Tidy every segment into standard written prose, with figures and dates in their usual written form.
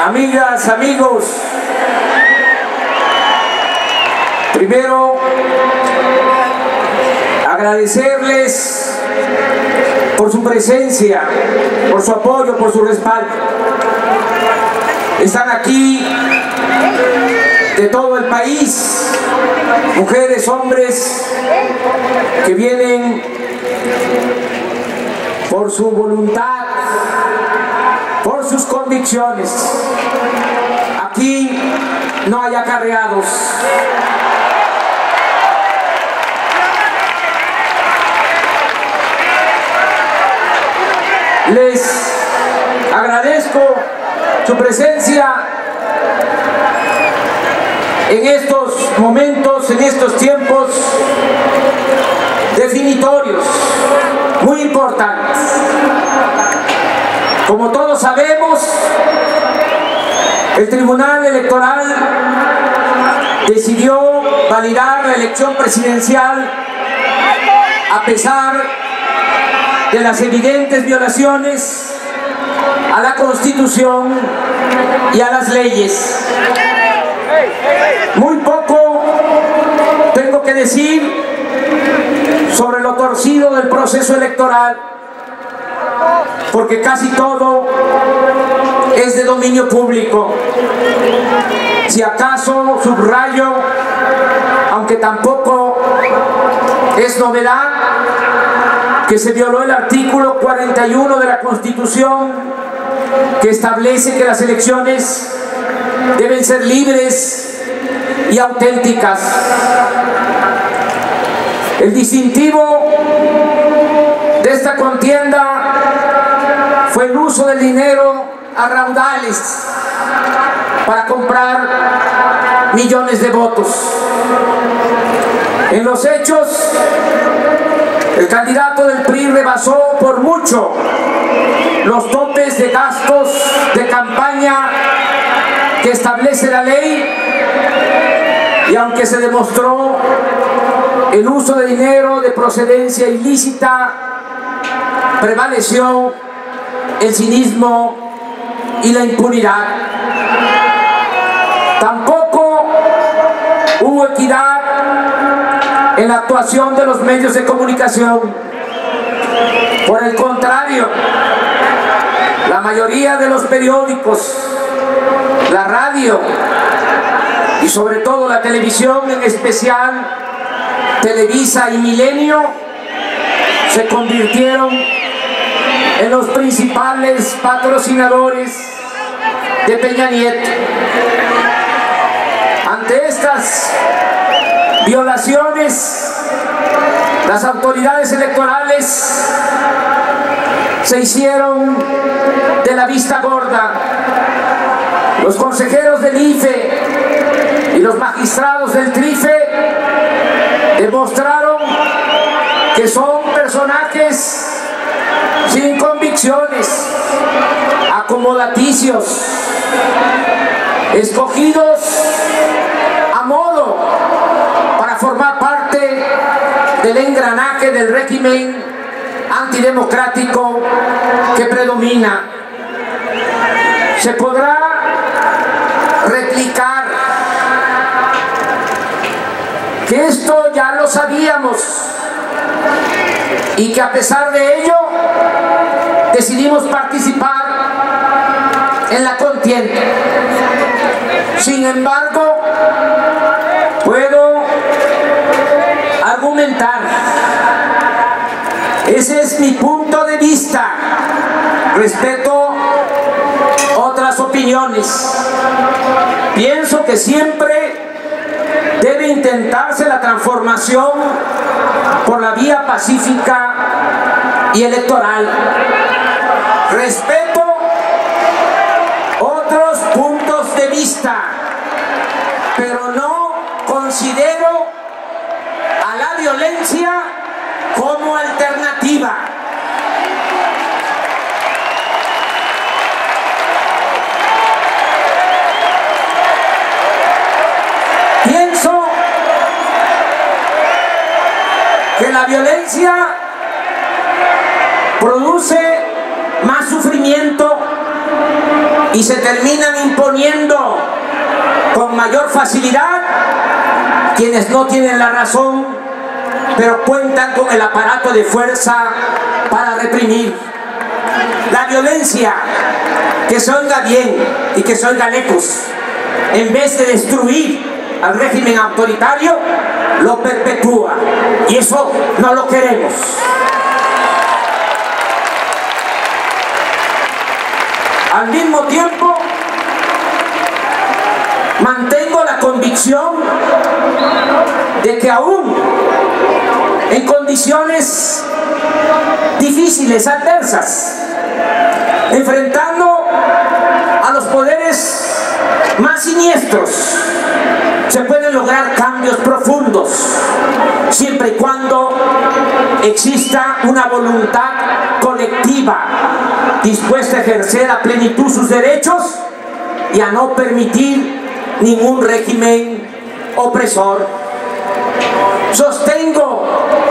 Amigas, amigos, primero agradecerles por su presencia, por su apoyo, por su respaldo. Están aquí de todo el país, mujeres, hombres, que vienen por su voluntad, por sus convicciones. Aquí no hay acarreados. Les agradezco su presencia en estos momentos, en estos tiempos definitorios, muy importantes. Como todos sabemos, el Tribunal Electoral decidió validar la elección presidencial a pesar de las evidentes violaciones a la Constitución y a las leyes. Muy poco tengo que decir sobre lo torcido del proceso electoral, porque casi todo es de dominio público. Si acaso subrayo, aunque tampoco es novedad, que se violó el artículo 41 de la Constitución, que establece que las elecciones deben ser libres y auténticas. El distintivo de esta contienda fue el uso del dinero a raudales para comprar millones de votos. En los hechos, el candidato del PRI rebasó por mucho los topes de gastos de campaña que establece la ley, y aunque se demostró el uso de dinero de procedencia ilícita, prevaleció el cinismo y la impunidad. Tampoco hubo equidad en la actuación de los medios de comunicación. Por el contrario, la mayoría de los periódicos, la radio y sobre todo la televisión, en especial Televisa y Milenio, se convirtieron en los principales patrocinadores de Peña Nieto. Ante estas violaciones, las autoridades electorales se hicieron de la vista gorda. Los consejeros del IFE y los magistrados del TRIFE demostraron que son personajes sin convicciones, acomodaticios, escogidos a modo para formar parte del engranaje del régimen antidemocrático que predomina. Se podrá replicar que esto ya lo sabíamos y que a pesar de ello decidimos participar en la contienda. Sin embargo, puedo argumentar, ese es mi punto de vista, respeto otras opiniones. Pienso que siempre debe intentarse la transformación por la vía pacífica y electoral. Respeto otros puntos de vista, pero no considero a la violencia como alternativa. Pienso que la violencia produce más sufrimiento y se terminan imponiendo imponiendo con mayor facilidad quienes no tienen la razón, pero cuentan con el aparato de fuerza para reprimir. La violencia, que se oiga bien y que se oiga lejos, en vez de destruir al régimen autoritario, lo perpetúa, y eso no lo queremos. Al mismo tiempo, mantengo la convicción de que aún en condiciones difíciles, adversas, enfrentando a los poderes más siniestros, se pueden lograr cambios profundos, siempre y cuando exista una voluntad colectiva dispuesta a ejercer a plenitud sus derechos y a no permitir ningún régimen opresor. Sostengo,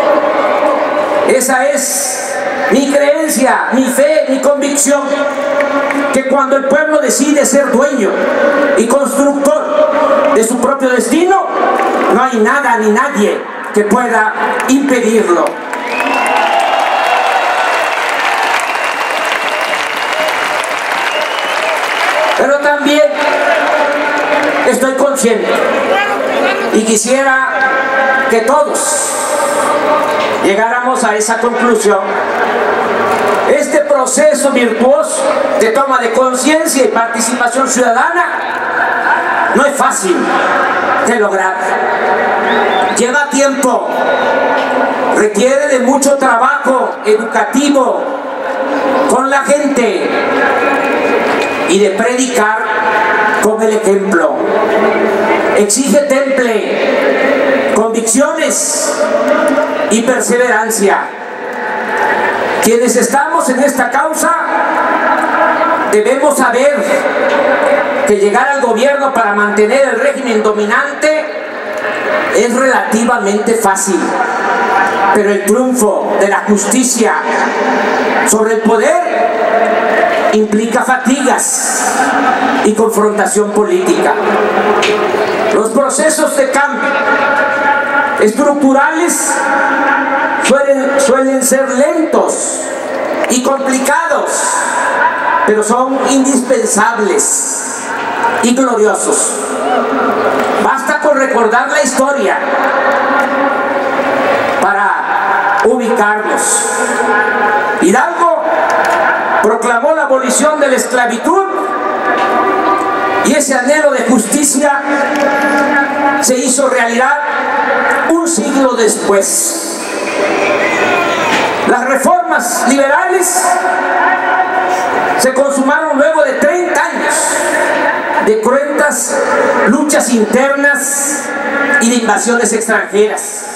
esa es mi creencia, mi fe, mi convicción, que cuando el pueblo decide ser dueño y constructor de su propio destino, no hay nada ni nadie que pueda impedirlo. Pero también estoy consciente y quisiera que todos llegáramos a esa conclusión. Este proceso virtuoso de toma de conciencia y participación ciudadana no es fácil de lograr. Lleva tiempo, requiere de mucho trabajo educativo con la gente y de predicar con el ejemplo. Exige temple, convicciones y perseverancia. Quienes estamos en esta causa debemos saber que llegar al gobierno para mantener el régimen dominante es relativamente fácil, pero el triunfo de la justicia sobre el poder implica fatigas y confrontación política. Los procesos de cambio estructurales suelen ser lentos y complicados, pero son indispensables y gloriosos. Basta con recordar la historia para ubicarnos. Hidalgo proclamó la abolición de la esclavitud y ese anhelo de justicia se hizo realidad un siglo después. Las reformas liberales se consumaron luego de 30 años de cruentas luchas internas y de invasiones extranjeras.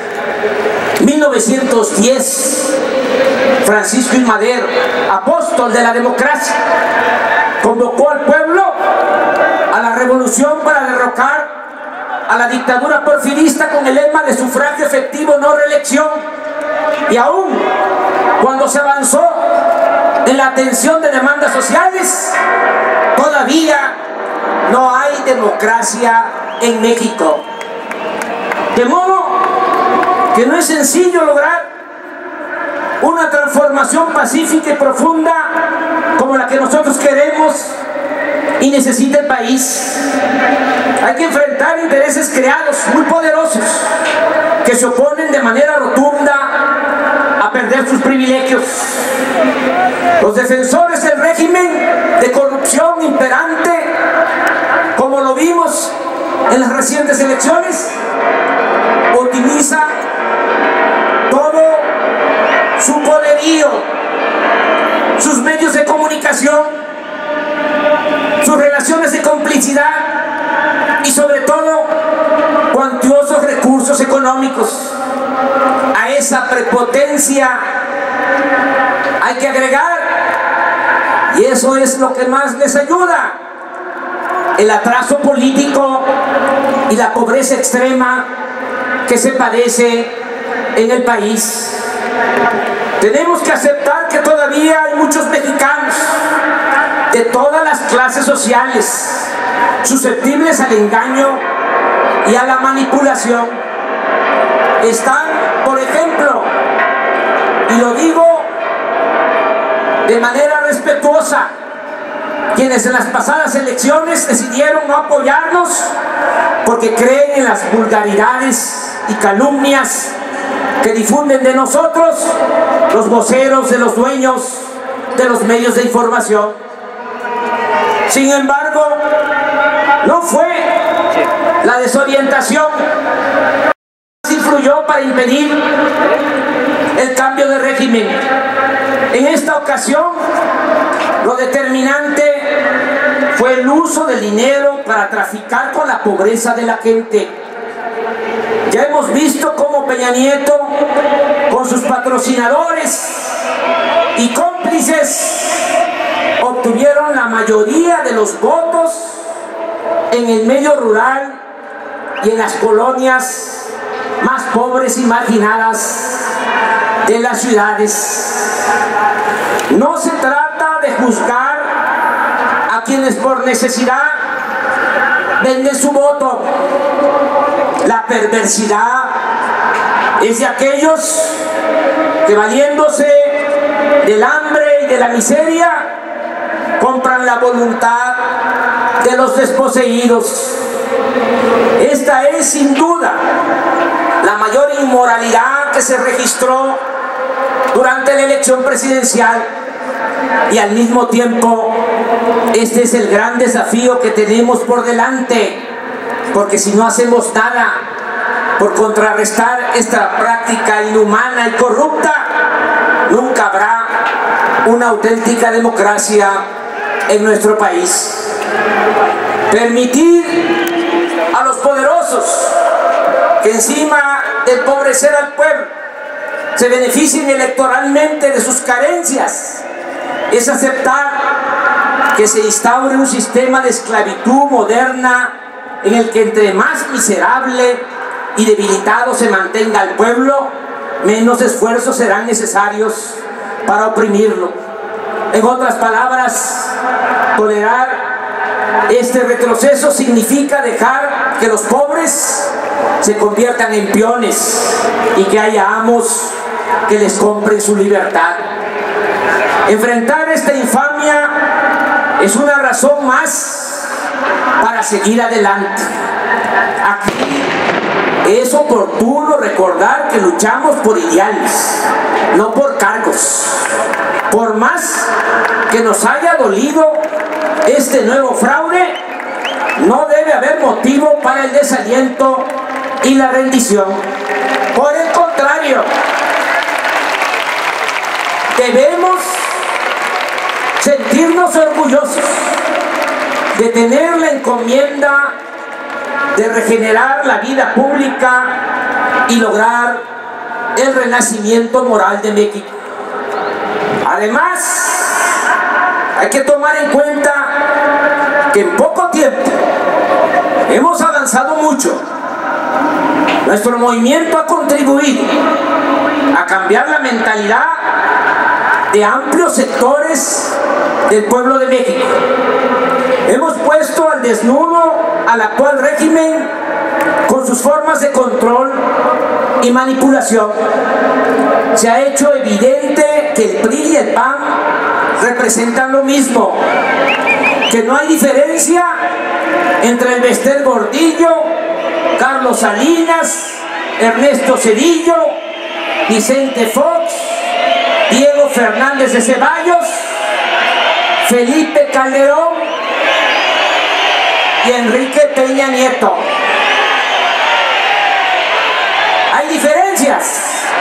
1910, Francisco I. Madero, apóstol de la democracia, convocó al pueblo a la revolución para derrocar a la dictadura porfirista con el lema de sufragio efectivo, no reelección. Y aún cuando se avanzó en la atención de demandas sociales, todavía no hay democracia en México. De modo que no es sencillo lograr una transformación pacífica y profunda como la que nosotros queremos y necesita el país. Hay que enfrentar intereses creados muy poderosos que se oponen de manera rotunda a perder sus privilegios. Los defensores del régimen de corrupción imperante, como lo vimos en las recientes elecciones, utiliza todo su poderío, sus medios de comunicación, sus relaciones de complicidad y sobre todo cuantiosos recursos económicos. A esa prepotencia hay que agregar, y eso es lo que más les ayuda, el atraso político y la pobreza extrema que se padece en el país. Tenemos que aceptar que todavía hay muchos mexicanos de todas las clases clases sociales susceptibles al engaño y a la manipulación. Están, por ejemplo, y lo digo de manera respetuosa, quienes en las pasadas elecciones decidieron no apoyarnos porque creen en las vulgaridades y calumnias que difunden de nosotros los voceros de los dueños de los medios de información. Sin embargo, no fue la desorientación que influyó para impedir el cambio de régimen. En esta ocasión, lo determinante fue el uso del dinero para traficar con la pobreza de la gente. Ya hemos visto cómo Peña Nieto, con sus patrocinadores y cómplices, obtuvieron la mayoría de los votos en el medio rural y en las colonias más pobres y marginadas de las ciudades. No se trata de juzgar a quienes por necesidad venden su voto. La perversidad es de aquellos que, valiéndose del hambre y de la miseria, compran la voluntad de los desposeídos. Esta es sin duda la mayor inmoralidad que se registró durante la elección presidencial, y al mismo tiempo este es el gran desafío que tenemos por delante, porque si no hacemos nada por contrarrestar esta práctica inhumana y corrupta, nunca habrá una auténtica democracia en nuestro país. Permitir a los poderosos que, encima de empobrecer al pueblo, se beneficien electoralmente de sus carencias es aceptar que se instaure un sistema de esclavitud moderna en el que, entre más miserable y debilitado se mantenga al pueblo, menos esfuerzos serán necesarios para oprimirlo. En otras palabras, tolerar este retroceso significa dejar que los pobres se conviertan en peones y que haya amos que les compren su libertad. Enfrentar esta infamia es una razón más para seguir adelante. Aquí es oportuno recordar que luchamos por ideales, no por cargos. Por más que nos haya dolido este nuevo fraude, no debe haber motivo para el desaliento y la rendición. Por el contrario, debemos sentirnos orgullosos de tener la encomienda de regenerar la vida pública y lograr el renacimiento moral de México. Además, hay que tomar en cuenta que en poco tiempo hemos avanzado mucho. Nuestro movimiento ha contribuido a cambiar la mentalidad de amplios sectores del pueblo de México. Hemos puesto al desnudo al actual régimen con sus formas de control y manipulación. Se ha hecho evidente que el PRI y el PAN representan lo mismo, que no hay diferencia entre el Bester Gordillo, Carlos Salinas, Ernesto Zedillo, Vicente Fox, Diego Fernández de Ceballos, Felipe Calderón y Enrique Peña Nieto. Hay diferencias.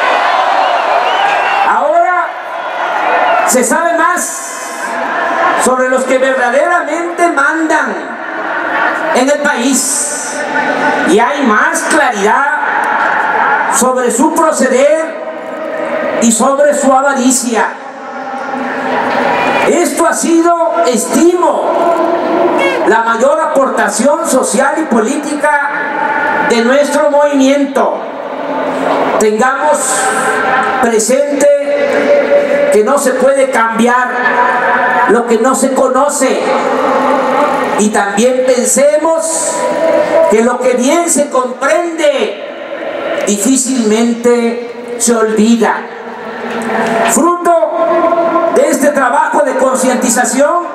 Ahora se sabe más sobre los que verdaderamente mandan en el país y hay más claridad sobre su proceder y sobre su avaricia. Esto ha sido, estimo, la mayor aportación social y política de nuestro movimiento. Tengamos presente que no se puede cambiar lo que no se conoce. Y también pensemos que lo que bien se comprende difícilmente se olvida. Fruto de este trabajo de concientización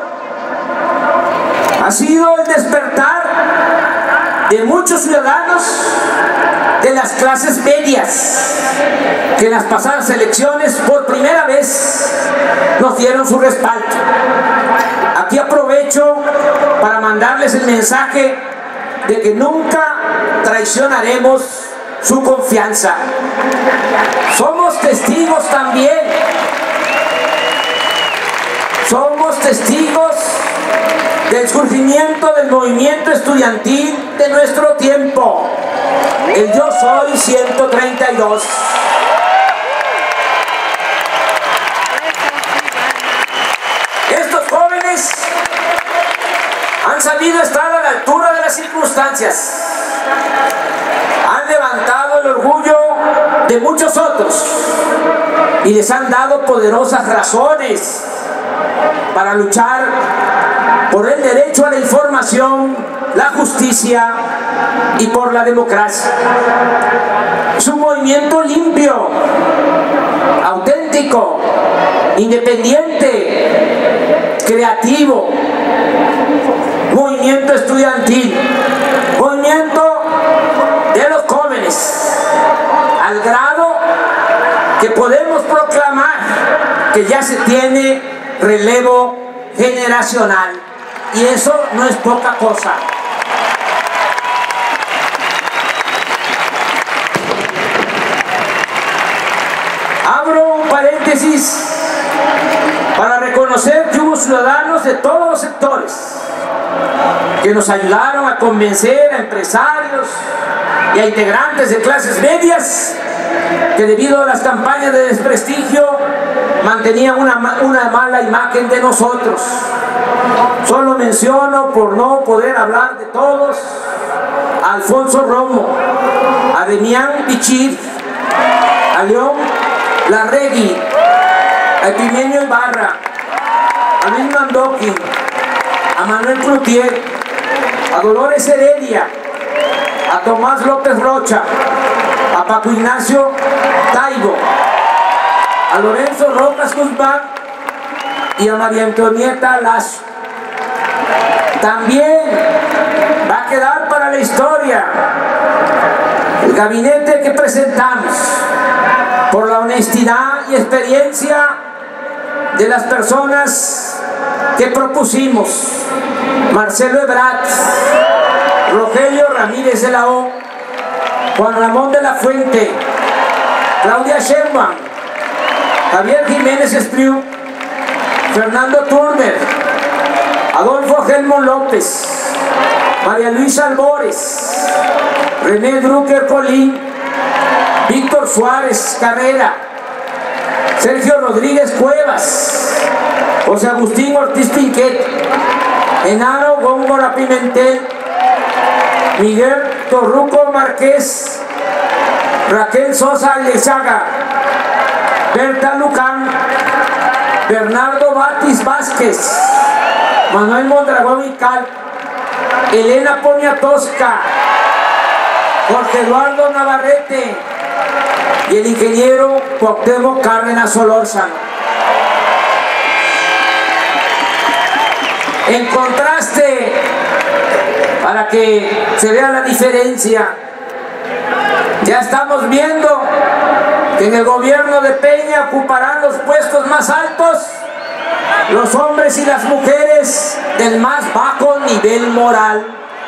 ha sido el despertar de muchos ciudadanos de las clases medias que en las pasadas elecciones por primera vez nos dieron su respaldo. Aquí aprovecho para mandarles el mensaje de que nunca traicionaremos su confianza. Somos testigos también, somos testigos del surgimiento del movimiento estudiantil de nuestro tiempo, el Yo Soy 132. Estos jóvenes han sabido estar a la altura de las circunstancias, han levantado el orgullo de muchos otros y les han dado poderosas razones para luchar por el derecho a la información, la justicia y por la democracia. Es un movimiento limpio, auténtico, independiente, creativo, movimiento estudiantil, movimiento de los jóvenes, al grado que podemos proclamar que ya se tiene relevo generacional, y eso no es poca cosa. Abro un paréntesis para reconocer que hubo ciudadanos de todos los sectores que nos ayudaron a convencer a empresarios y a integrantes de clases medias que debido a las campañas de desprestigio mantenían una mala imagen de nosotros. Solo menciono, por no poder hablar de todos, a Alfonso Romo, a Demián Pichir, a León Larregui, a Epimenio Ibarra, a Luis Mandoki, a Manuel Cloutier, a Dolores Heredia, a Tomás López Rocha, a Paco Ignacio Taibo, a Lorenzo Rojas Guzmán y a María Antonieta Lazo. También va a quedar para la historia el gabinete que presentamos por la honestidad y experiencia de las personas que propusimos: Marcelo Ebrard, Rogelio Ramírez de la O, Juan Ramón de la Fuente, Claudia Sheinbaum, Javier Jiménez Espriu, Fernando Turner, Adolfo Helmut López, María Luisa Albores, René Drucker Colín, Víctor Suárez Carrera, Sergio Rodríguez Cuevas, José Agustín Ortiz Pinquet, Genaro Góngora Pimentel, Miguel Torruco Márquez, Raquel Sosa Lechaga, Berta Lucán, Bernardo Batis Vázquez, Manuel Mondragón Vical, Elena Poniatowska, Jorge Eduardo Navarrete y el ingeniero Cuauhtémoc Cárdenas Solórzano. En contraste, para que se vea la diferencia, ya estamos viendo que en el gobierno de Peña ocuparán los puestos más altos los hombres y las mujeres del más bajo nivel moral.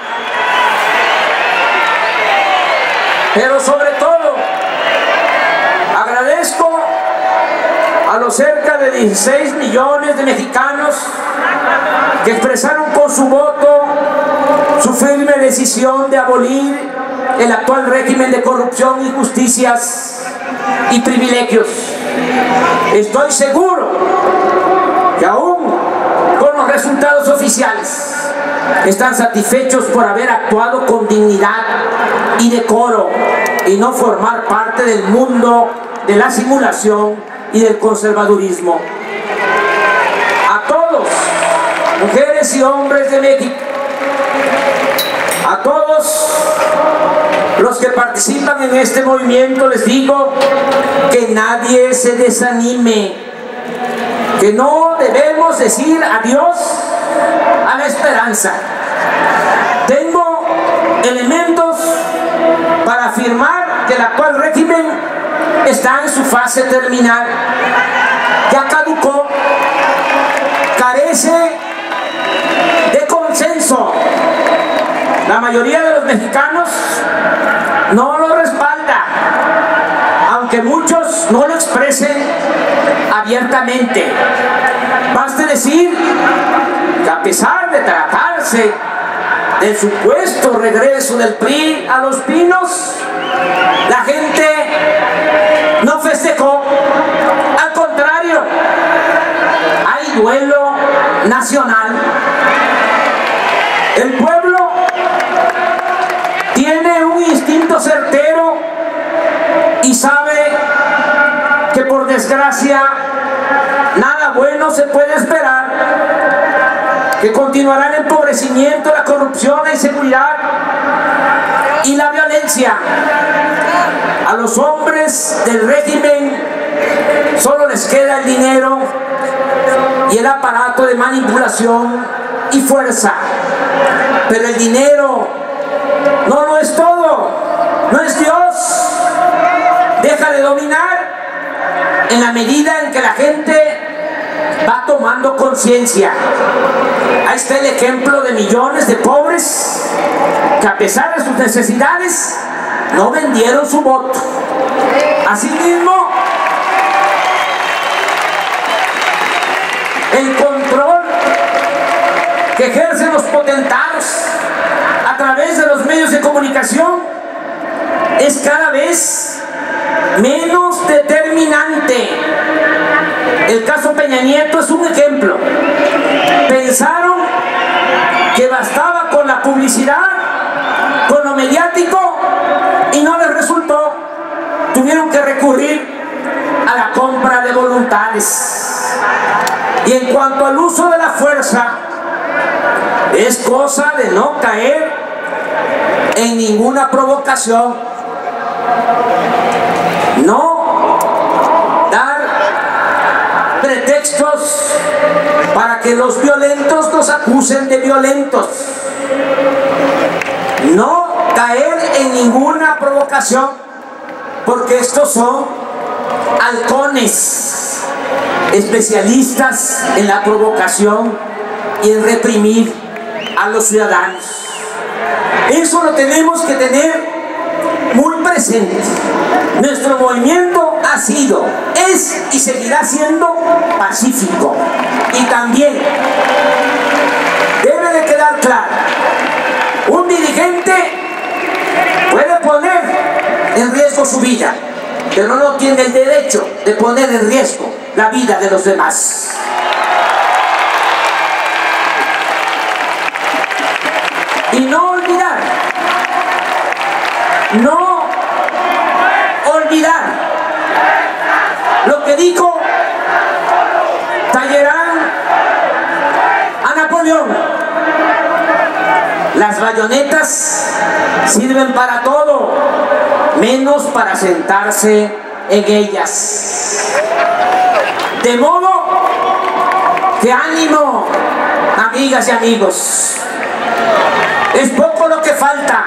Pero sobre todo, agradezco a los cerca de 16 millones de mexicanos que expresaron con su voto su firme decisión de abolir el actual régimen de corrupción, injusticias y privilegios. Estoy seguro que aún con los resultados oficiales están satisfechos por haber actuado con dignidad y decoro y no formar parte del mundo de la simulación y del conservadurismo. A todos, mujeres y hombres de México, A todos los que participan en este movimiento les digo que nadie se desanime, que no debemos decir adiós a la esperanza. Tengo elementos para afirmar que el actual régimen está en su fase terminal, ya caducó, carece de consenso. La mayoría de los mexicanos no lo respalda, aunque muchos no lo expresen abiertamente. Baste decir que a pesar de tratarse del supuesto regreso del PRI a Los Pinos, la gente no festejó. Al contrario, hay duelo nacional. El pueblo tiene un instinto certero y sabe que por desgracia nada bueno se puede esperar, que continuará el empobrecimiento, la corrupción, la inseguridad y la violencia. A los hombres del régimen solo les queda el dinero y el aparato de manipulación y fuerza. Pero el dinero no lo es todo, no es Dios. Deja de dominar en la medida en que la gente va tomando conciencia. Ahí está el ejemplo de millones de pobres que a pesar de sus necesidades no vendieron su voto. Asimismo, el control que ejercen los potentados a través de los medios de comunicación es cada vez menos determinante. El caso Peña Nieto es un ejemplo. Pensaron que bastaba con la publicidad, con lo mediático, y no les resultó. Tuvieron que recurrir a la compra de voluntades. Y en cuanto al uso de la fuerza, es cosa de no caer en ninguna provocación, no dar pretextos para que los violentos nos acusen de violentos, no caer en ninguna provocación, porque estos son halcones, especialistas en la provocación y en reprimir a los ciudadanos. Eso lo tenemos que tener muy presente. Nuestro movimiento ha sido, es y seguirá siendo pacífico. Y también debe de quedar claro, un dirigente puede poner en riesgo su vida, pero no tiene el derecho de poner en riesgo la vida de los demás. Y no olvidar lo que dijo Talleyrand a Napoleón: las bayonetas sirven para todo, menos para sentarse en ellas. De modo que ánimo, amigas y amigos. Es poco lo que falta.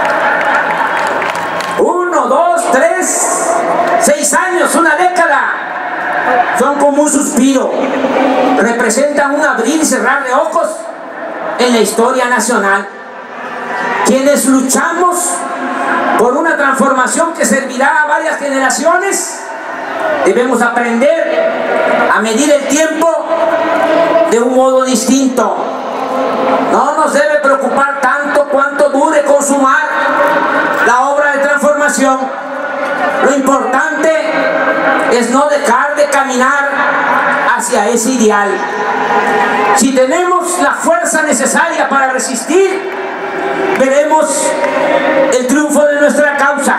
1, 2, 3, 6 años, una década. Son como un suspiro. Representan un abrir y cerrar de ojos en la historia nacional. Quienes luchamos por una transformación que servirá a varias generaciones, debemos aprender a medir el tiempo de un modo distinto. No nos debe preocupar tanto cuánto dure consumar la obra de transformación. Lo importante es no dejar de caminar hacia ese ideal. Si tenemos la fuerza necesaria para resistir, veremos el triunfo de nuestra causa.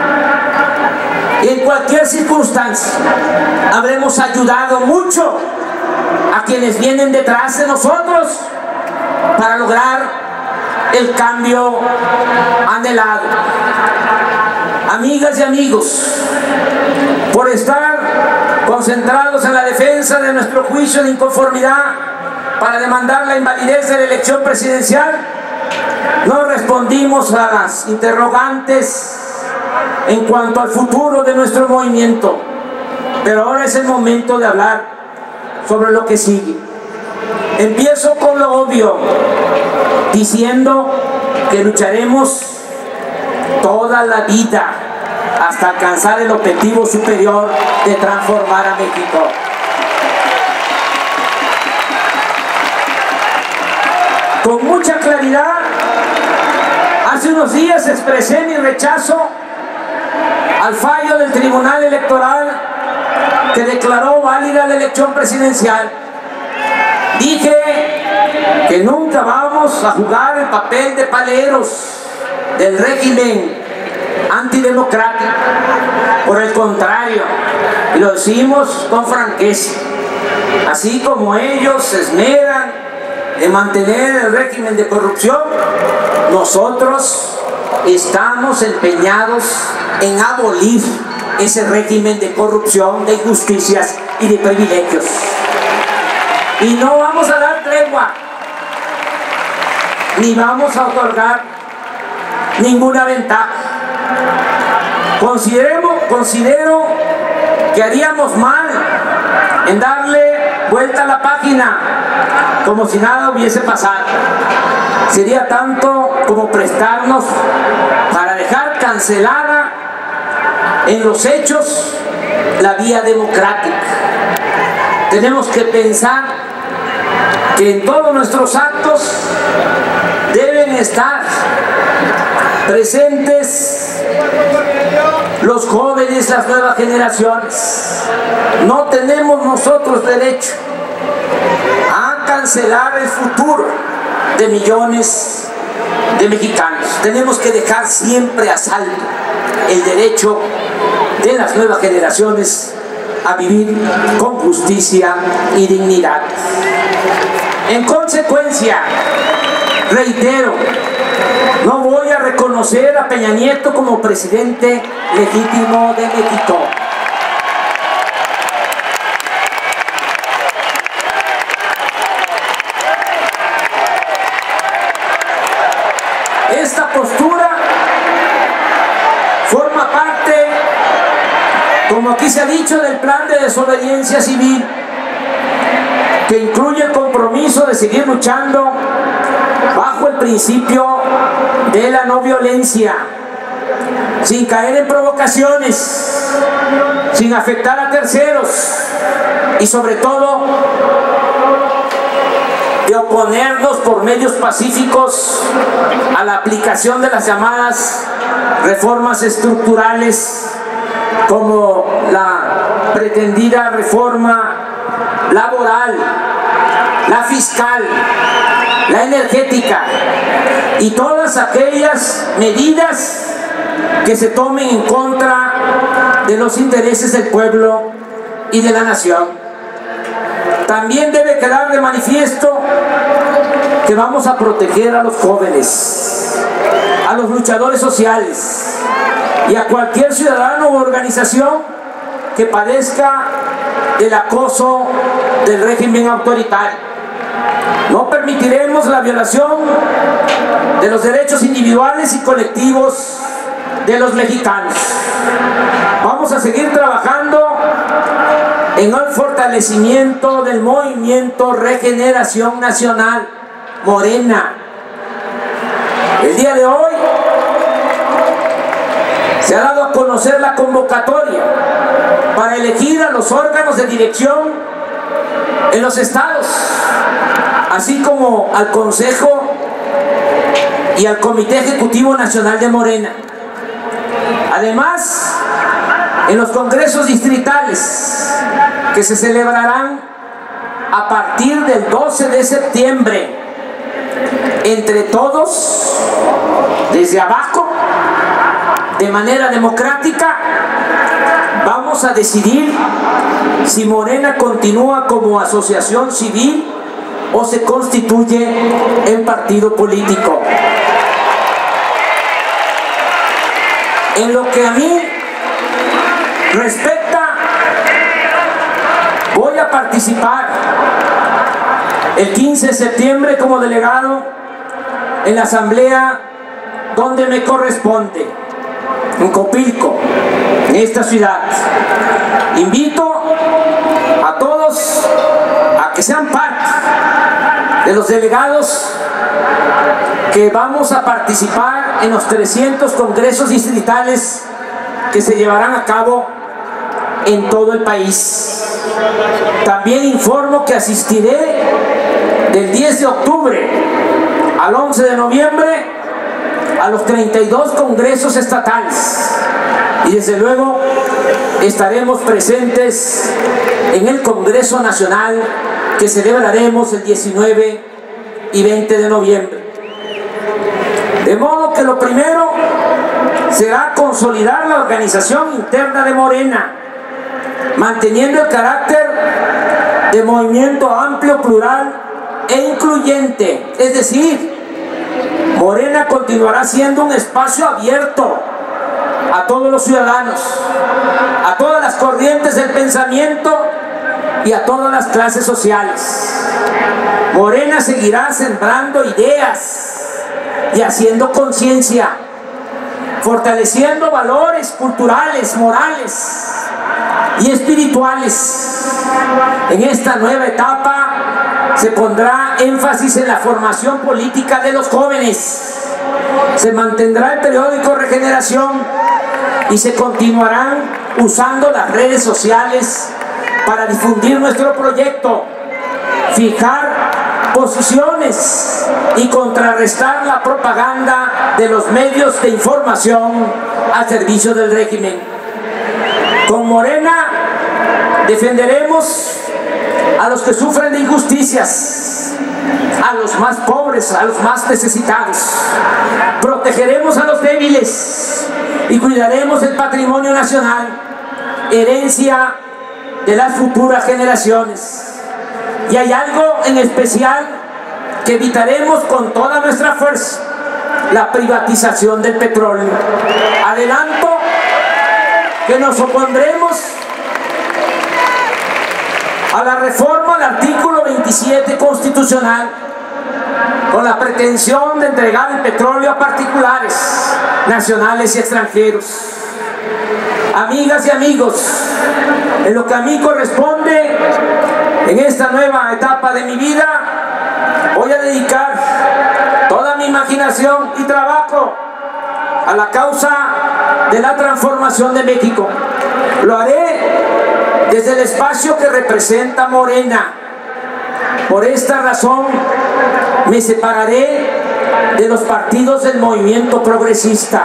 Y en cualquier circunstancia habremos ayudado mucho a quienes vienen detrás de nosotros para lograr el cambio anhelado. Amigas y amigos, por estar concentrados en la defensa de nuestro juicio de inconformidad para demandar la invalidez de la elección presidencial, no respondimos a las interrogantes en cuanto al futuro de nuestro movimiento, pero ahora es el momento de hablar sobre lo que sigue. Empiezo con lo obvio, diciendo que lucharemos toda la vida hasta alcanzar el objetivo superior de transformar a México. Con mucha claridad, hace unos días expresé mi rechazo al fallo del Tribunal Electoral que declaró válida la elección presidencial. Dije que nunca vamos a jugar el papel de paleros del régimen antidemocrático. Por el contrario, y lo decimos con franqueza, así como ellos se esmeran en mantener el régimen de corrupción, nosotros estamos empeñados en abolir ese régimen de corrupción, de injusticias y de privilegios. Y no vamos a dar tregua, ni vamos a otorgar ninguna ventaja. Considero que haríamos mal en darle vuelta a la página como si nada hubiese pasado. Sería tanto como prestarnos para dejar cancelada en los hechos la vía democrática. Tenemos que pensar que en todos nuestros actos deben estar presentes los jóvenes, las nuevas generaciones. No tenemos nosotros derecho a cancelar el futuro de millones de mexicanos. Tenemos que dejar siempre a salvo el derecho de las nuevas generaciones a vivir con justicia y dignidad. En consecuencia, reitero, no voy a reconocer a Peña Nieto como presidente legítimo de México. Esta postura forma parte, como aquí se ha dicho, del plan de desobediencia civil, que incluye el compromiso de seguir luchando bajo el principio de la no violencia, sin caer en provocaciones, sin afectar a terceros y sobre todo de oponernos por medios pacíficos a la aplicación de las llamadas reformas estructurales, como la pretendida reforma laboral, la fiscal, la energética y todas aquellas medidas que se tomen en contra de los intereses del pueblo y de la nación. También debe quedar de manifiesto que vamos a proteger a los jóvenes, a los luchadores sociales y a cualquier ciudadano u organización que padezca del acoso del régimen autoritario. No permitiremos la violación de los derechos individuales y colectivos de los mexicanos. Vamos a seguir trabajando en el fortalecimiento del movimiento Regeneración Nacional, Morena. El día de hoy se ha dado a conocer la convocatoria para elegir a los órganos de dirección en los estados, así como al Consejo y al Comité Ejecutivo Nacional de Morena. Además, en los congresos distritales que se celebrarán a partir del 12 de septiembre, entre todos, desde abajo, de manera democrática, vamos a decidir si Morena continúa como asociación civil o se constituye en partido político. En lo que a mí respecta, voy a participar el 15 de septiembre como delegado en la asamblea donde me corresponde, en Copilco, en esta ciudad. Invito a todos a que sean parte de los delegados que vamos a participar en los 300 congresos distritales que se llevarán a cabo en todo el país. También informo que asistiré del 10 de octubre al 11 de noviembre a los 32 congresos estatales y desde luego estaremos presentes en el Congreso Nacional que celebraremos el 19 y 20 de noviembre. De modo que lo primero será consolidar la organización interna de Morena, manteniendo el carácter de movimiento amplio, plural e incluyente. Es decir, Morena continuará siendo un espacio abierto a todos los ciudadanos, a todas las corrientes del pensamiento y a todas las clases sociales. Morena seguirá sembrando ideas y haciendo conciencia, fortaleciendo valores culturales, morales y espirituales. En esta nueva etapa se pondrá énfasis en la formación política de los jóvenes, se mantendrá el periódico Regeneración y se continuarán usando las redes sociales para difundir nuestro proyecto, fijar posiciones y contrarrestar la propaganda de los medios de información al servicio del régimen. Con Morena defenderemos a los que sufren de injusticias, a los más pobres, a los más necesitados. Protegeremos a los débiles y cuidaremos el patrimonio nacional, herencia de las futuras generaciones. Y hay algo en especial que evitaremos con toda nuestra fuerza: la privatización del petróleo. Adelanto que nos opondremos a la reforma del artículo 27 constitucional con la pretensión de entregar el petróleo a particulares, nacionales y extranjeros. Amigas y amigos, en lo que a mí corresponde, en esta nueva etapa de mi vida, voy a dedicar toda mi imaginación y trabajo a la causa de la transformación de México. Lo haré desde el espacio que representa Morena. Por esta razón me separaré de los partidos del movimiento progresista.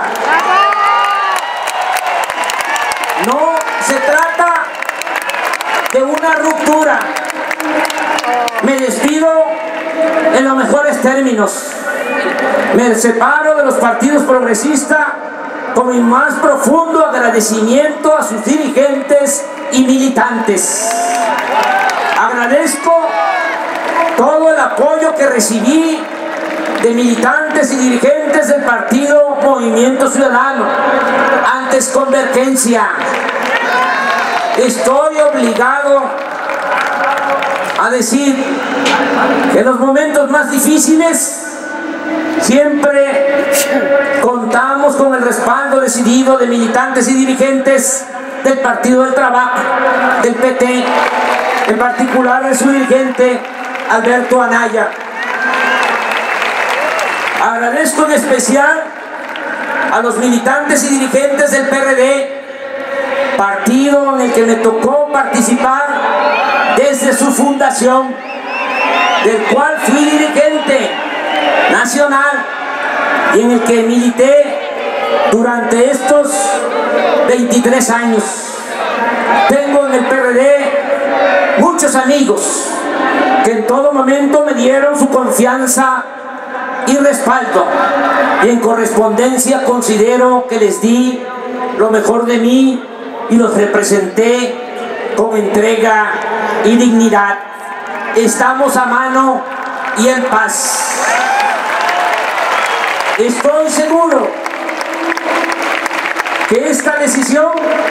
No se trata de una ruptura. Me despido en los mejores términos. Me separo de los partidos progresistas con mi más profundo agradecimiento a sus dirigentes y militantes. Agradezco todo el apoyo que recibí de militantes y dirigentes del partido Movimiento Ciudadano, antes Convergencia. Estoy obligado a decir que en los momentos más difíciles siempre contamos con el respaldo decidido de militantes y dirigentes del Partido del Trabajo, del PT, en particular de su dirigente Alberto Anaya. Agradezco en especial a los militantes y dirigentes del PRD, partido en el que me tocó participar desde su fundación, del cual fui dirigente nacional y en el que milité durante estos 23 años. Tengo en el PRD muchos amigos que en todo momento me dieron su confianza y respaldo, y en correspondencia considero que les di lo mejor de mí y los representé con entrega y dignidad. Estamos a mano y en paz. Estoy seguro que esta decisión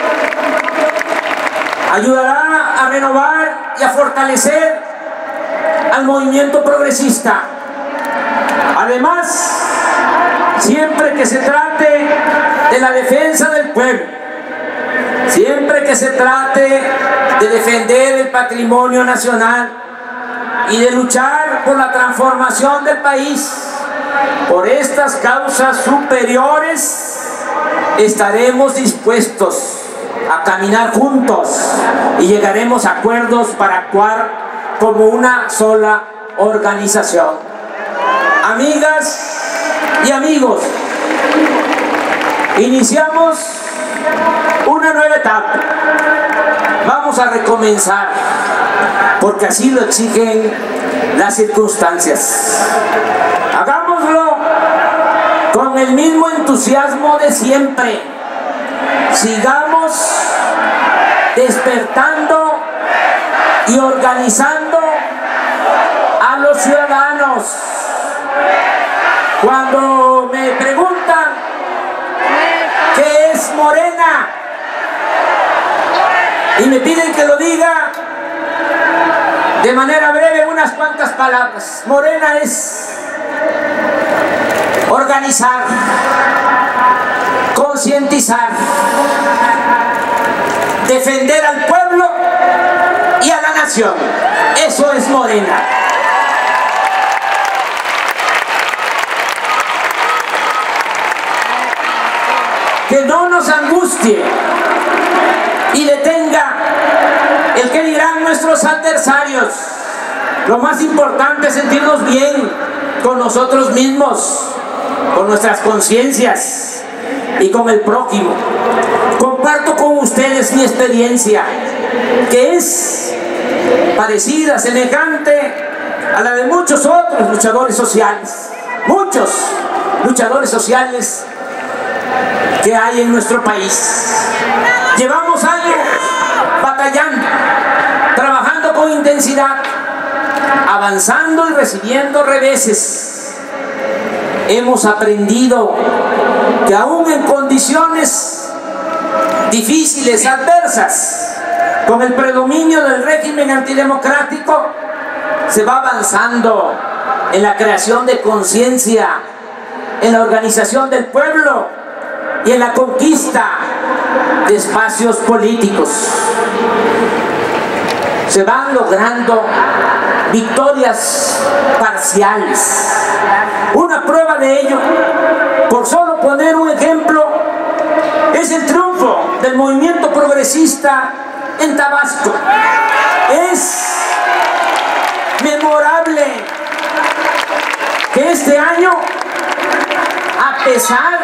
ayudará a renovar y a fortalecer al movimiento progresista. Además, siempre que se trate de la defensa del pueblo, siempre que se trate de defender el patrimonio nacional y de luchar por la transformación del país, por estas causas superiores, estaremos dispuestos a caminar juntos y llegaremos a acuerdos para actuar como una sola organización. Amigas y amigos, iniciamos una nueva etapa. Vamos a recomenzar, porque así lo exigen las circunstancias. Hagámoslo con el mismo entusiasmo de siempre. Sigamos despertando y organizando a los ciudadanos. Cuando me preguntan ¿qué es Morena? Y me piden que lo diga de manera breve, unas cuantas palabras. Morena es organizar, concientizar, defender al pueblo y a la nación. Eso es Morena. Que no nos angustie y detenga el que dirán nuestros adversarios. Lo más importante es sentirnos bien con nosotros mismos, con nuestras conciencias y con el prójimo. Comparto con ustedes mi experiencia, que es parecida, semejante a la de muchos otros luchadores sociales. Muchos luchadores sociales que hay en nuestro país. Llevamos años batallando, trabajando con intensidad, avanzando y recibiendo reveses. Hemos aprendido que aún en condiciones difíciles, adversas, con el predominio del régimen antidemocrático, se va avanzando en la creación de conciencia, en la organización del pueblo y en la conquista de espacios políticos. Se van logrando victorias parciales. Una prueba de ello, por solo poner un ejemplo, es el triunfo del movimiento progresista en Tabasco. Es memorable que este año, a pesar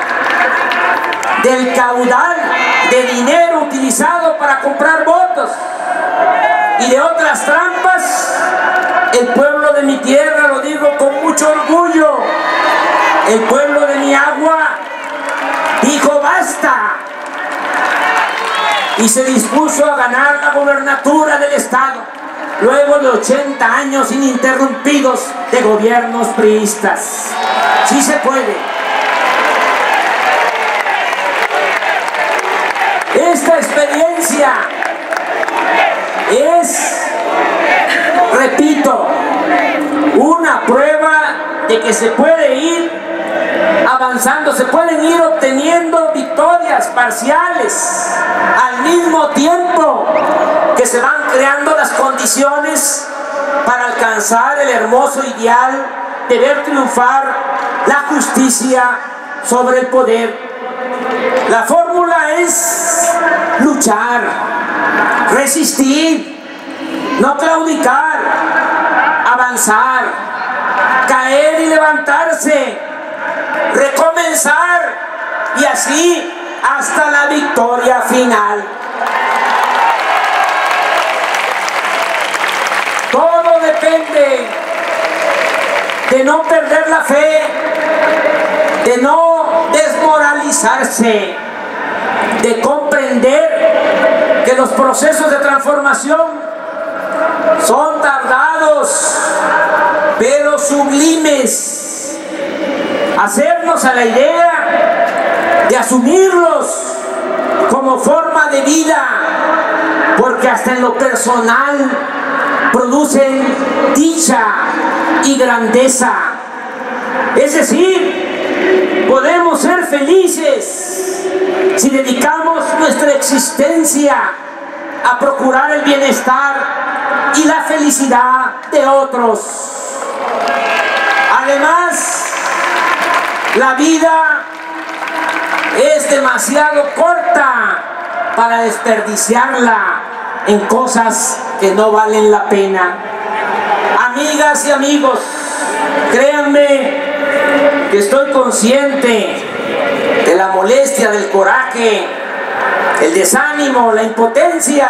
del caudal de dinero utilizado para comprar votos y de otras trampas, el pueblo de mi tierra, lo digo con mucho orgullo, el pueblo de mi agua dijo basta y se dispuso a ganar la gobernatura del estado luego de 80 años ininterrumpidos de gobiernos priistas. Sí se puede. Esta experiencia es, repito, una prueba de que se puede ir avanzando, se pueden ir obteniendo victorias parciales al mismo tiempo que se van creando las condiciones para alcanzar el hermoso ideal de ver triunfar la justicia sobre el poder. La fórmula es luchar, resistir, no claudicar, avanzar, caer y levantarse, recomenzar y así hasta la victoria final. Todo depende de no perder la fe, de no desmoralizarse, de comprender que los procesos de transformación son tardados, pero sublimes. Hacernos a la idea de asumirlos como forma de vida, porque hasta en lo personal producen dicha y grandeza. Es decir, podemos ser felices si dedicamos nuestra existencia a procurar el bienestar y la felicidad de otros. Además, la vida es demasiado corta para desperdiciarla en cosas que no valen la pena. Amigas y amigos, créanme que estoy consciente de la molestia, del coraje, el desánimo, la impotencia,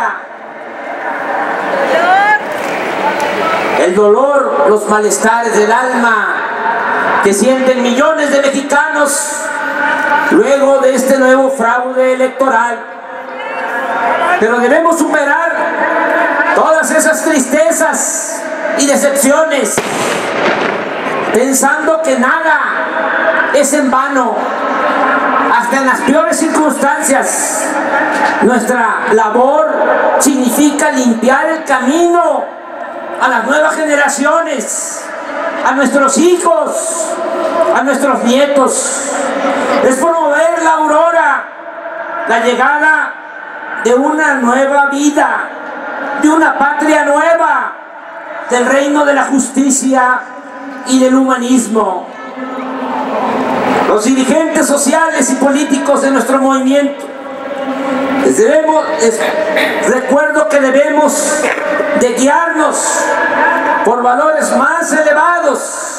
el dolor, los malestares del alma que sienten millones de mexicanos luego de este nuevo fraude electoral. Pero debemos superar todas esas tristezas y decepciones, pensando que nada es en vano. Hasta en las peores circunstancias, nuestra labor significa limpiar el camino a las nuevas generaciones, a nuestros hijos, a nuestros nietos. Es promover la aurora, la llegada de una nueva vida, de una patria nueva, del reino de la justicia y del humanismo. Los dirigentes sociales y políticos de nuestro movimiento recuerdo que debemos de guiarnos por valores más elevados,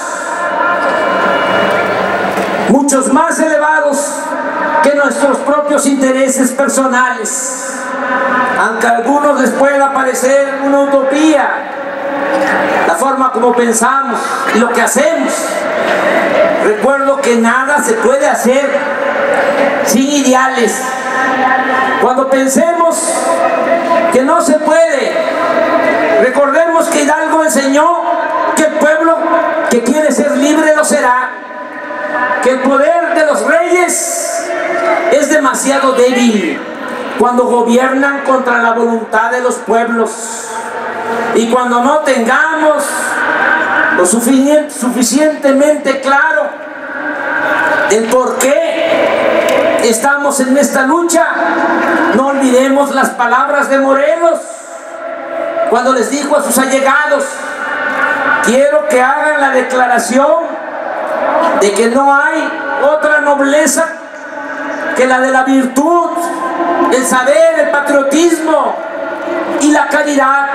muchos más elevados que nuestros propios intereses personales, aunque a algunos les pueda parecer una utopía la forma como pensamos y lo que hacemos. Recuerdo que nada se puede hacer sin ideales. Cuando pensemos que no se puede, recordemos que Hidalgo enseñó que el pueblo que quiere ser libre lo será, que el poder de los reyes es demasiado débil cuando gobiernan contra la voluntad de los pueblos, y cuando no tengamos lo suficientemente claro del por qué estamos en esta lucha, no olvidemos las palabras de Morelos cuando les dijo a sus allegados: quiero que hagan la declaración de que no hay otra nobleza que la de la virtud, el saber, el patriotismo y la caridad,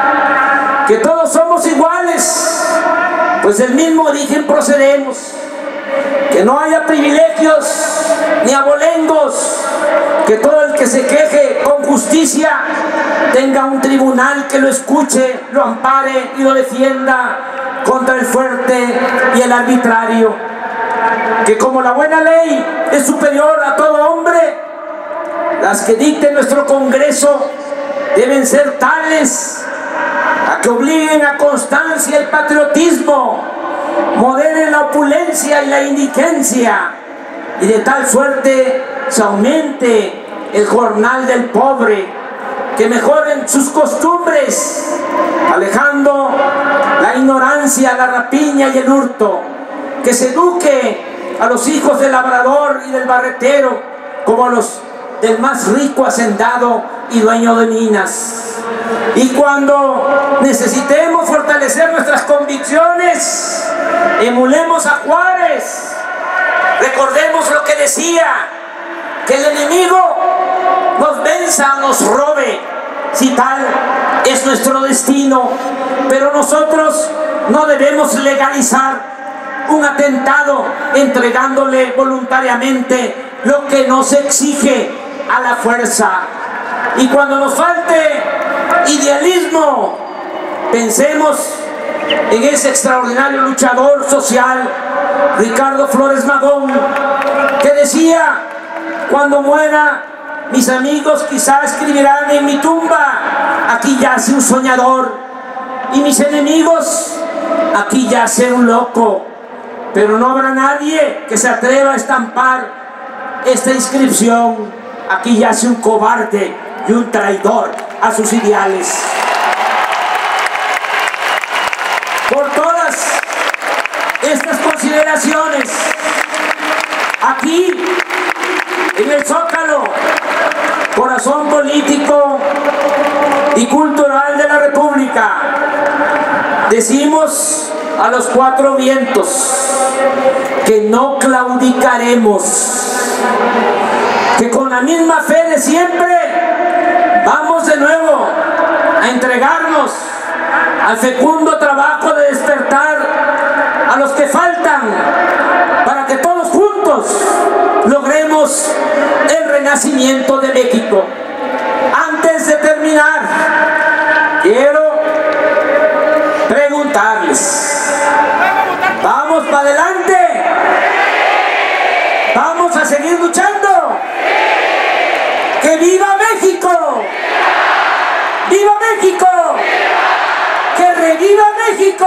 que todos somos iguales, pues del mismo origen procedemos, que no haya privilegios ni abolengos, que todo el que se queje con justicia tenga un tribunal que lo escuche, lo ampare y lo defienda contra el fuerte y el arbitrario, que como la buena ley es superior a todo hombre, las que dicte nuestro Congreso deben ser tales a que obliguen a constancia y patriotismo, moderen la opulencia y la indigencia, y de tal suerte se aumente el jornal del pobre, que mejoren sus costumbres, alejando la ignorancia, la rapiña y el hurto, que se eduque a los hijos del labrador y del barretero como los del más rico hacendado y dueño de minas. Y cuando necesitemos fortalecer nuestras convicciones, emulemos a Juárez. Recordemos lo que decía: que el enemigo nos venza, nos robe, si tal es nuestro destino. Pero nosotros no debemos legalizar un atentado entregándole voluntariamente lo que nos exige a la fuerza. Y cuando nos falte idealismo, pensemos en ese extraordinario luchador social, Ricardo Flores Magón, que decía: cuando muera, mis amigos quizá escribirán en mi tumba: aquí yace un soñador, y mis enemigos: aquí yace un loco. Pero no habrá nadie que se atreva a estampar esta inscripción, aquí yace un cobarde y un traidor a sus ideales. Por todas estas consideraciones, aquí en el Zócalo, corazón político y cultural de la República, decimos a los cuatro vientos que no claudicaremos, que con la misma fe de siempre vamos de nuevo a entregarnos al fecundo trabajo de despertar a los que faltan para que todos juntos logremos el renacimiento de México. Antes de terminar, quiero preguntarles, ¿vamos para adelante? ¿Vamos a seguir luchando? ¡Que viva México! ¡Viva México! ¡Que reviva México!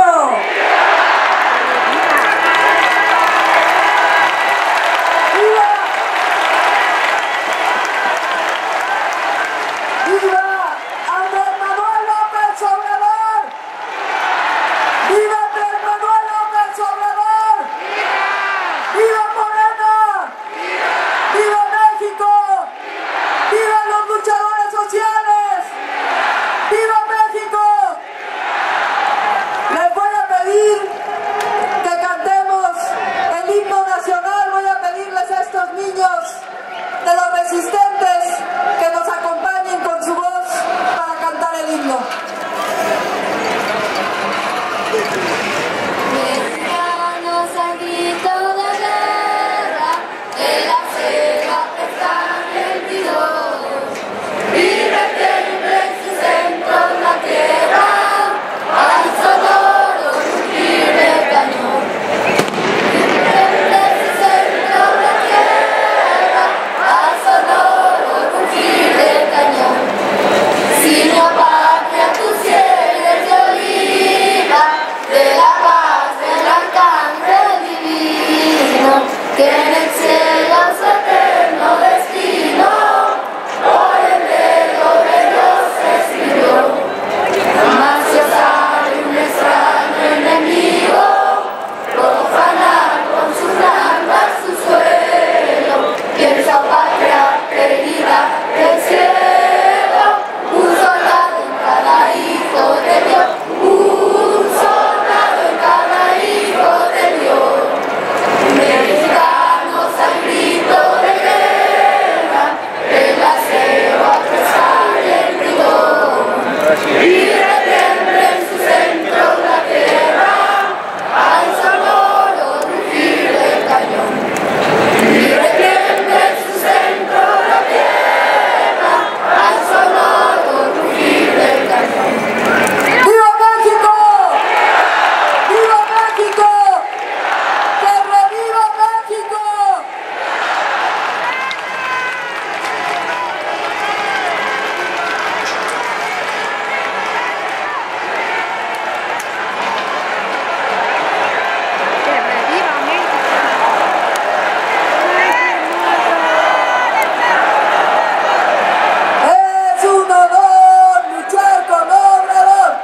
de los resistentes que nos acompañen con su voz para cantar el himno. Mexicanos al grito de guerra, de la selva están rendidos, vive siempre en su centro la tierra, al sonoro rugir del cañón. Vive en su centro la tierra, al sonoro rugir del cañón. Si no patria tus sienes de oliva, de la paz del arcángel divino, que en el cielo su eterno destino por el dedo de Dios se escribió. Mas si osare un extraño enemigo profanar con sus lanzas su suelo, piensa patria querida del cielo, un soldado en cada hijo de Dios, un soldado en cada hijo de Dios. Mexicanos al grito de guerra, en la selva que sale el bridón, y retiemble en su centro la tierra, al sonoro rugir del cañón. Y retiemble en su centro la tierra, al sonoro rugir del cañón. ¡Viva México! ¡Viva México! ¡Que reviva México! Es un honor luchar con Obrador.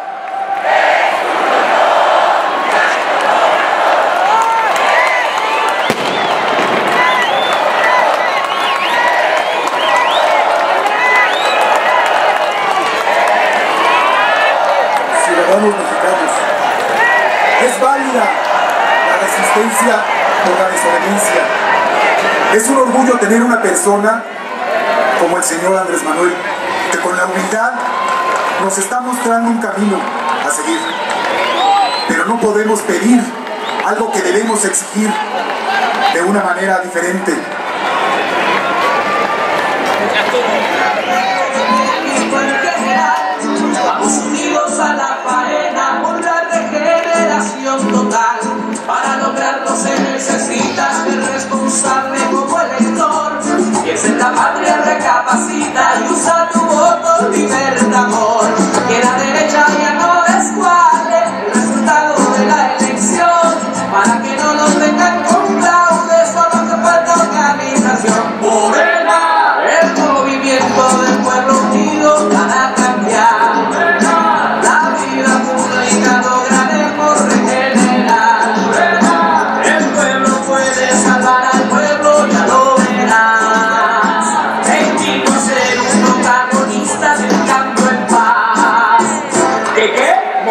Ciudadanos mexicanos, es válida la resistencia por la desobediencia. Es un orgullo tener una persona como el señor Andrés Manuel, que con la humildad nos está mostrando un camino a seguir. Pero no podemos pedir algo que debemos exigir de una manera diferente. Vamos unidos a la faena por la regeneración total. Para lograrlo se necesita ser responsable como elector. Piensa en la patria, recapacita y usa tu voto libertador. Que la derecha ya no descuadre el resultado de la elección, para que no nos vengan con fraude, solo que falta organización.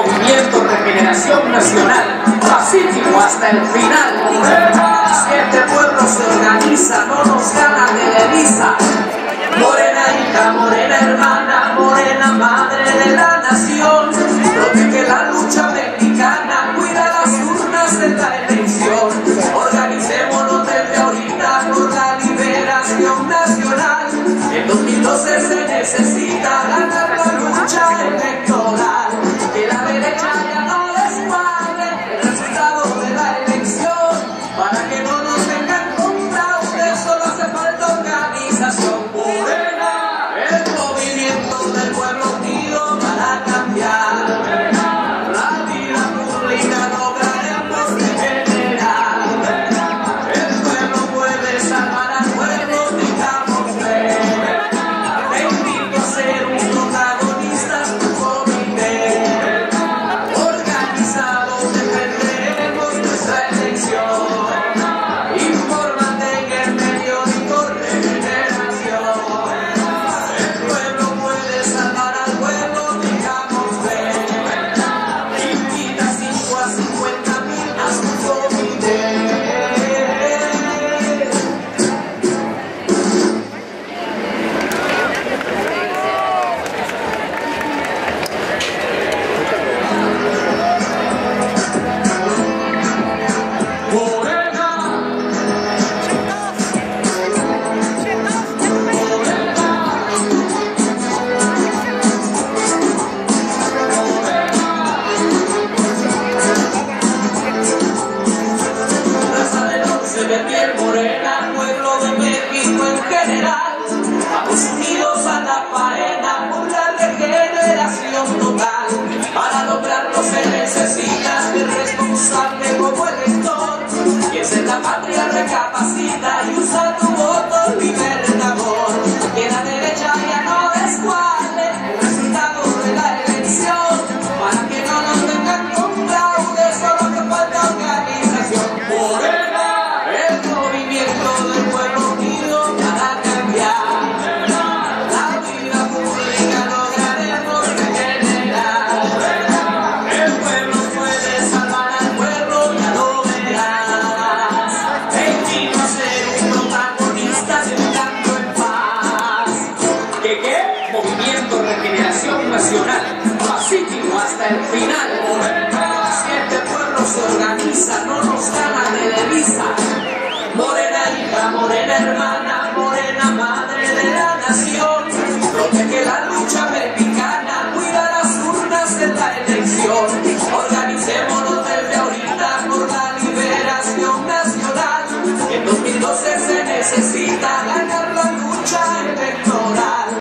Movimiento Regeneración Nacional, pacífico hasta el final. Si este pueblo se organiza, no nos gana Televisa. Morena hija, morena hermana, morena madre de la nación, protege la lucha mexicana, cuida las urnas de la elección. Organicémonos desde ahorita por la liberación nacional. En 2012 se necesita ganar la lucha electoral. Que la derecha ya no descuadre el resultado de la elección. Para que no nos tengan con fraude, solo hace falta organización. Morena, el movimiento del pueblo unido para cambiar la vida pública, lograremos regenerar. El pueblo puede salvar al pueblo, digamos fe. Te invito a ser un protagonista en tu comité. Organizados defenderemos nuestra elección. Infórmate en el periódico Regeneración. El pueblo puede salvar al pueblo, digamos fe. Invita 5 a 50,000 a su comité. Morena, Plaza del 11 de piel morena, pueblo de México en general, vamos unidos a la faena por la regeneración total. Para lograrlo se necesita de responsable como elector, piensa en la patria, recapacita y usa tu voto libertador. Que la derecha ya no descuadre el resultado de la elección. Para que no nos tengan con fraude, solo que falta organización. Morena, el movimiento del pueblo unido para cambiar la vida pública, lograremos regenerar. El pueblo puede salvar al pueblo, ya lo verás. Te invito a ser un protagonista gritando en paz. ¿Qué? Movimiento Regeneración Nacional, pacífico hasta el final. Si este pueblo se organiza, no nos gana Televisa. Morena hija, morena hermana.